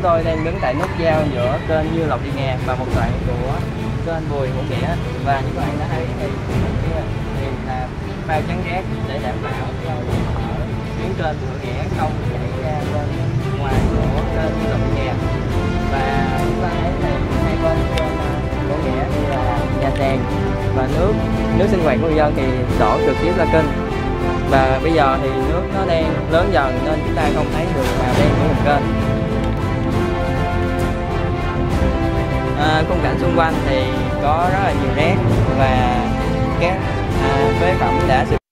tôi đang đứng tại nút giao giữa kênh Như Lộc Thị Nghè và một đoạn của kênh Bùi Hữu Nghĩa, và như các bạn đã thấy thì là phao chắn rác để đảm bảo cho ở tuyến kênh Bùi Hữu Nghĩa không chảy ra bên ngoài của kênh Như Lộc Thị Nghè. Và chúng ta thấy là hai bên kênh Bùi Hữu Nghĩa như là nhà sàn và nước sinh hoạt của người dân thì đổ trực tiếp ra kênh. Và bây giờ thì nước nó đang lớn dần nên chúng ta không thấy được màu đen của một kênh. Khung cảnh xung quanh thì có rất là nhiều rác và các phế phẩm đã sử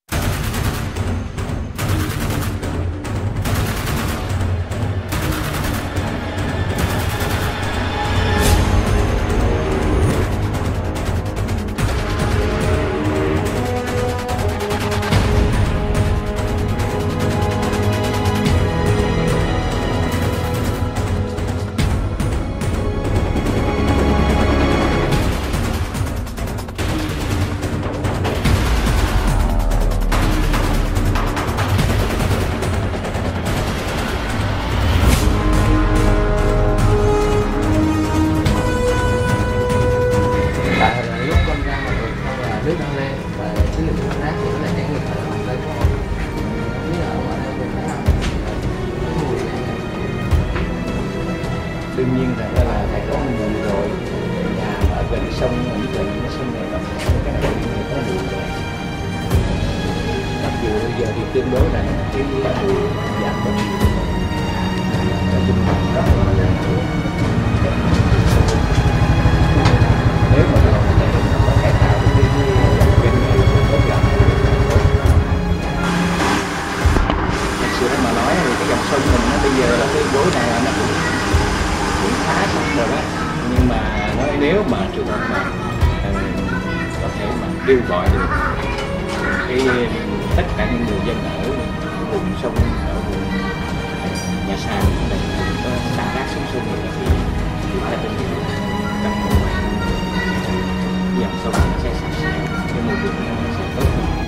nước đang lên và cái lượng rác thì nó lại chảy ngược lại đây có biết là ở đây bên đó cái mùi này đương nhiên là phải có mùi rồi. Nhà ở gần sông ở gần cái sông này cái này có mùi rồi, mặc dù bây giờ thì tương đối là cái mùi giảm bớt nói chung là rất là nếu mà nó có thể tạo cái thật sự mà nói thì cái dòng sông mình nó bây giờ là cái gối này nó cũng khá sạch rồi đó, nhưng mà nói nếu mà trường hợp mà có thể mà kêu gọi được cái tất cả những người dân ở vùng sông, ở vùng nhà sàn này có xả rác xuống sông này thì ta tin trong mùa dòng sông nó sẽ sạch sẽ, cái môi trường nó sẽ tốt hơn.